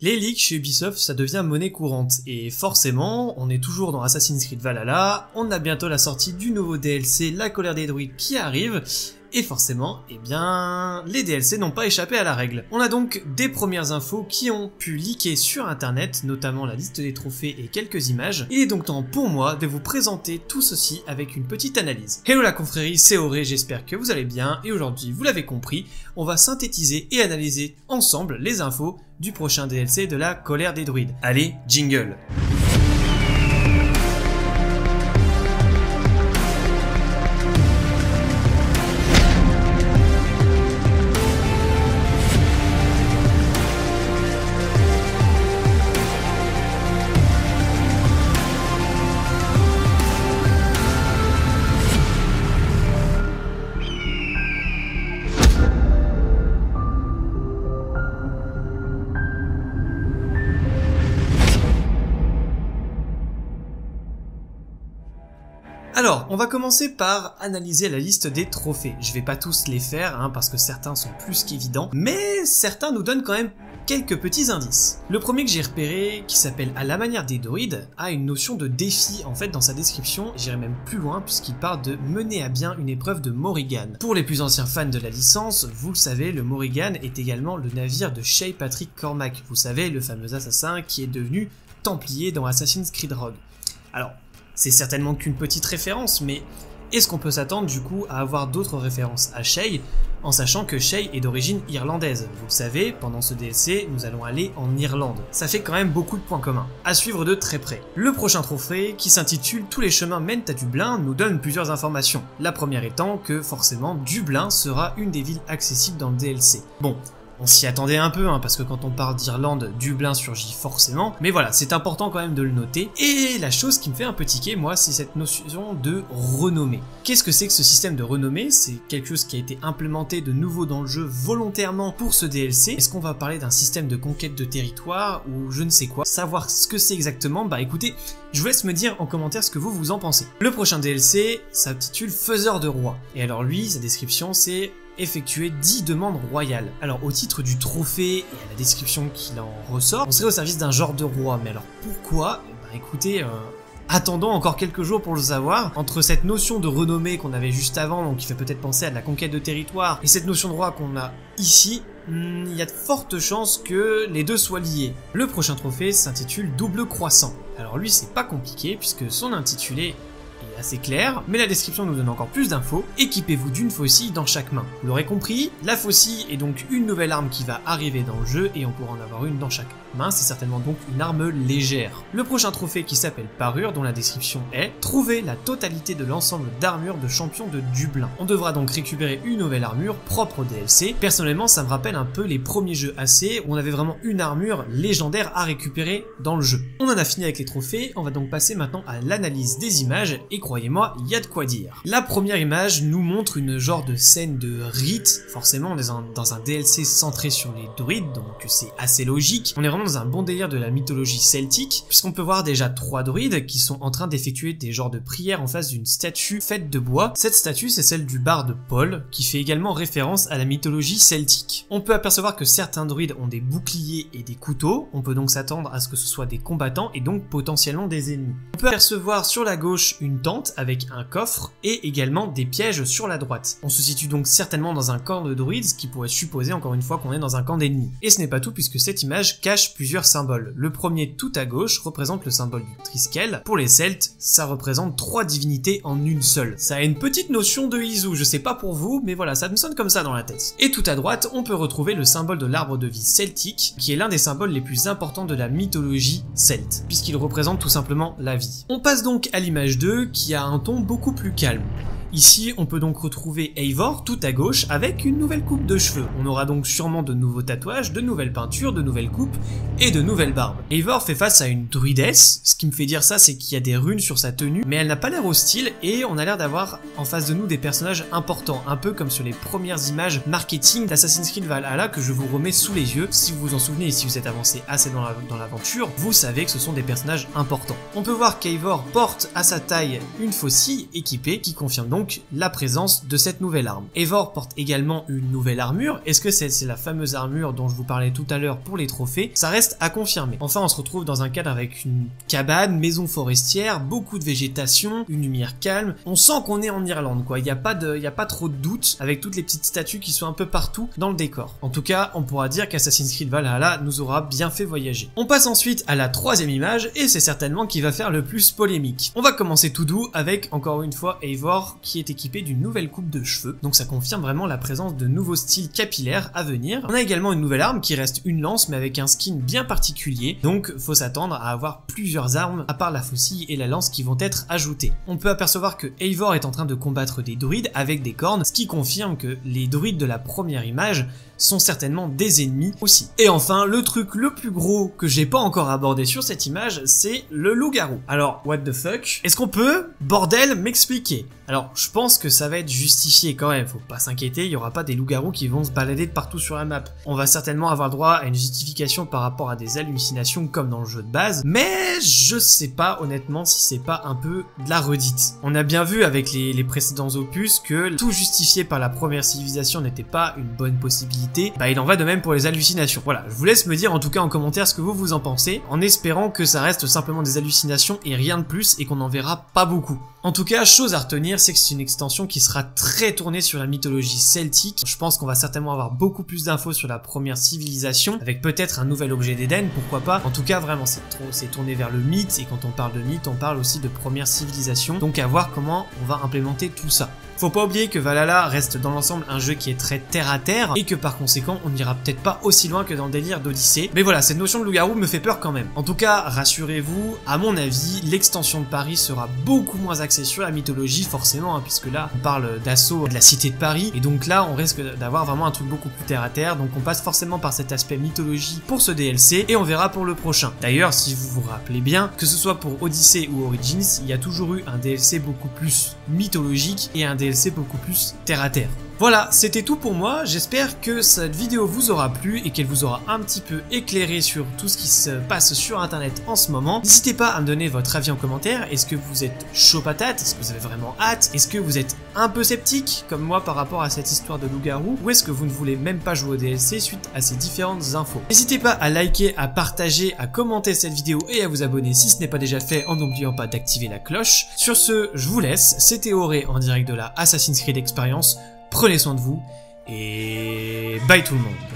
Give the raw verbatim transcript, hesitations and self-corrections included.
Les leaks chez Ubisoft, ça devient monnaie courante, et forcément, on est toujours dans Assassin's Creed Valhalla, on a bientôt la sortie du nouveau D L C, la colère des druides qui arrive, et forcément, eh bien, les D L C n'ont pas échappé à la règle. On a donc des premières infos qui ont pu leaker sur internet, notamment la liste des trophées et quelques images. Il est donc temps pour moi de vous présenter tout ceci avec une petite analyse. Hello la confrérie, c'est Auré, j'espère que vous allez bien, et aujourd'hui, vous l'avez compris, on va synthétiser et analyser ensemble les infos du prochain D L C de la colère des druides. Allez, jingle! Alors, on va commencer par analyser la liste des trophées. Je vais pas tous les faire, hein, parce que certains sont plus qu'évidents, mais certains nous donnent quand même quelques petits indices. Le premier que j'ai repéré, qui s'appelle À la manière des druides, a une notion de défi en fait dans sa description, j'irai même plus loin puisqu'il parle de mener à bien une épreuve de Morrigan. Pour les plus anciens fans de la licence, vous le savez, le Morrigan est également le navire de Shay Patrick Cormac, vous savez, le fameux assassin qui est devenu Templier dans Assassin's Creed Rogue. Alors, c'est certainement qu'une petite référence, mais est-ce qu'on peut s'attendre du coup à avoir d'autres références à Shay, en sachant que Shay est d'origine irlandaise? Vous le savez, pendant ce D L C, nous allons aller en Irlande. Ça fait quand même beaucoup de points communs, à suivre de très près. Le prochain trophée, qui s'intitule Tous les chemins mènent à Dublin, nous donne plusieurs informations. La première étant que forcément Dublin sera une des villes accessibles dans le D L C. Bon, on s'y attendait un peu, hein, parce que quand on parle d'Irlande, Dublin surgit forcément, mais voilà, c'est important quand même de le noter. Et la chose qui me fait un peu tiquer, moi, c'est cette notion de renommée. Qu'est-ce que c'est que ce système de renommée? C'est quelque chose qui a été implémenté de nouveau dans le jeu volontairement pour ce D L C. Est-ce qu'on va parler d'un système de conquête de territoire, ou je ne sais quoi? Savoir ce que c'est exactement, bah écoutez, je vous laisse me dire en commentaire ce que vous vous en pensez. Le prochain D L C s'intitule Faiseur de Roi. Et alors lui, sa description, c'est effectuer dix demandes royales. Alors au titre du trophée et à la description qu'il en ressort, on serait au service d'un genre de roi, mais alors pourquoi? Eh ben écoutez, euh, attendons encore quelques jours pour le savoir. Entre cette notion de renommée qu'on avait juste avant, donc qui fait peut-être penser à de la conquête de territoire, et cette notion de roi qu'on a ici, il hmm, y a de fortes chances que les deux soient liés. Le prochain trophée s'intitule Double Croissant. Alors lui c'est pas compliqué puisque son intitulé est assez clair, mais la description nous donne encore plus d'infos. Équipez-vous d'une faucille dans chaque main. Vous l'aurez compris, la faucille est donc une nouvelle arme qui va arriver dans le jeu et on pourra en avoir une dans chaque main, c'est certainement donc une arme légère. Le prochain trophée qui s'appelle Parure, dont la description est trouver la totalité de l'ensemble d'armures de champion de Dublin. On devra donc récupérer une nouvelle armure propre au D L C. Personnellement, ça me rappelle un peu les premiers jeux A C où on avait vraiment une armure légendaire à récupérer dans le jeu. On en a fini avec les trophées, on va donc passer maintenant à l'analyse des images et croyez-moi, il y a de quoi dire. La première image nous montre une genre de scène de rite, forcément on est dans un D L C centré sur les druides, donc c'est assez logique. On est vraiment dans un bon délire de la mythologie celtique, puisqu'on peut voir déjà trois druides qui sont en train d'effectuer des genres de prières en face d'une statue faite de bois. Cette statue, c'est celle du barde Paul, qui fait également référence à la mythologie celtique. On peut apercevoir que certains druides ont des boucliers et des couteaux, on peut donc s'attendre à ce que ce soit des combattants et donc potentiellement des ennemis. On peut apercevoir sur la gauche une tente avec un coffre et également des pièges sur la droite. On se situe donc certainement dans un camp de druides, ce qui pourrait supposer encore une fois qu'on est dans un camp d'ennemis. Et ce n'est pas tout puisque cette image cache plusieurs symboles. Le premier tout à gauche représente le symbole du Triskel. Pour les Celtes, ça représente trois divinités en une seule. Ça a une petite notion de Izu, je sais pas pour vous, mais voilà, ça me sonne comme ça dans la tête. Et tout à droite, on peut retrouver le symbole de l'arbre de vie celtique, qui est l'un des symboles les plus importants de la mythologie celte, puisqu'il représente tout simplement la vie. On passe donc à l'image deux, qui a un ton beaucoup plus calme. Ici, on peut donc retrouver Eivor tout à gauche avec une nouvelle coupe de cheveux. On aura donc sûrement de nouveaux tatouages, de nouvelles peintures, de nouvelles coupes et de nouvelles barbes. Eivor fait face à une druidesse. Ce qui me fait dire ça, c'est qu'il y a des runes sur sa tenue, mais elle n'a pas l'air hostile et on a l'air d'avoir en face de nous des personnages importants, un peu comme sur les premières images marketing d'Assassin's Creed Valhalla que je vous remets sous les yeux. Si vous vous en souvenez et si vous êtes avancé assez dans la, dans l'aventure, vous savez que ce sont des personnages importants. On peut voir qu'Eivor porte à sa taille une faucille équipée qui confirme donc donc la présence de cette nouvelle arme. Eivor porte également une nouvelle armure. Est-ce que c'est la fameuse armure dont je vous parlais tout à l'heure pour les trophées? Ça reste à confirmer. Enfin, on se retrouve dans un cadre avec une cabane, maison forestière, beaucoup de végétation, une lumière calme. On sent qu'on est en Irlande, quoi. Il n'y a pas de, il y a pas trop de doute avec toutes les petites statues qui sont un peu partout dans le décor. En tout cas, on pourra dire qu'Assassin's Creed Valhalla nous aura bien fait voyager. On passe ensuite à la troisième image et c'est certainement qui va faire le plus polémique. On va commencer tout doux avec encore une fois Eivor qui est équipé d'une nouvelle coupe de cheveux. Donc ça confirme vraiment la présence de nouveaux styles capillaires à venir. On a également une nouvelle arme qui reste une lance mais avec un skin bien particulier. Donc faut s'attendre à avoir plusieurs armes à part la faucille et la lance qui vont être ajoutées. On peut apercevoir que Eivor est en train de combattre des druides avec des cornes, ce qui confirme que les druides de la première image sont certainement des ennemis aussi. Et enfin, le truc le plus gros que j'ai pas encore abordé sur cette image, c'est le loup-garou. Alors, what the fuck? Est-ce qu'on peut, bordel, m'expliquer? Alors, je pense que ça va être justifié quand même, faut pas s'inquiéter, il y aura pas des loups-garous qui vont se balader de partout sur la map. On va certainement avoir droit à une justification par rapport à des hallucinations comme dans le jeu de base, mais je sais pas honnêtement si c'est pas un peu de la redite. On a bien vu avec les, les précédents opus que tout justifié par la première civilisation n'était pas une bonne possibilité. Bah il en va de même pour les hallucinations. Voilà, je vous laisse me dire en tout cas en commentaire ce que vous vous en pensez, en espérant que ça reste simplement des hallucinations et rien de plus et qu'on en verra pas beaucoup. En tout cas, chose à retenir, c'est que c'est une extension qui sera très tournée sur la mythologie celtique. Je pense qu'on va certainement avoir beaucoup plus d'infos sur la première civilisation, avec peut-être un nouvel objet d'Éden, pourquoi pas. En tout cas, vraiment, c'est tourné vers le mythe, et quand on parle de mythe, on parle aussi de première civilisation. Donc à voir comment on va implémenter tout ça. Faut pas oublier que Valhalla reste dans l'ensemble un jeu qui est très terre à terre et que par conséquent on n'ira peut-être pas aussi loin que dans le délire d'Odyssée. Mais voilà, cette notion de loup-garou me fait peur quand même. En tout cas, rassurez-vous, à mon avis, l'extension de Paris sera beaucoup moins axée sur la mythologie forcément, hein, puisque là on parle d'assaut de la cité de Paris et donc là on risque d'avoir vraiment un truc beaucoup plus terre à terre. Donc on passe forcément par cet aspect mythologie pour ce D L C et on verra pour le prochain. D'ailleurs, si vous vous rappelez bien, que ce soit pour Odyssey ou Origins, il y a toujours eu un D L C beaucoup plus mythologique et un D L C beaucoup plus terre à terre. Voilà, c'était tout pour moi, j'espère que cette vidéo vous aura plu et qu'elle vous aura un petit peu éclairé sur tout ce qui se passe sur internet en ce moment. N'hésitez pas à me donner votre avis en commentaire, est-ce que vous êtes chaud patate, est-ce que vous avez vraiment hâte, est-ce que vous êtes un peu sceptique comme moi par rapport à cette histoire de loup-garou, ou est-ce que vous ne voulez même pas jouer au D L C suite à ces différentes infos. N'hésitez pas à liker, à partager, à commenter cette vidéo et à vous abonner si ce n'est pas déjà fait en n'oubliant pas d'activer la cloche. Sur ce, je vous laisse, c'était Auré en direct de la Assassin's Creed Experience. Prenez soin de vous et bye tout le monde.